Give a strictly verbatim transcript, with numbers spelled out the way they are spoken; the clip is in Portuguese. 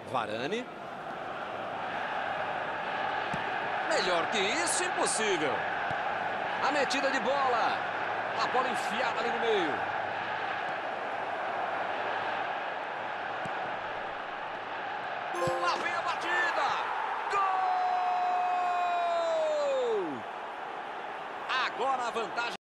Varane. Melhor que isso, impossível. A metida de bola. A bola enfiada ali no meio. Lá vem a batida. Gol! Agora a vantagem.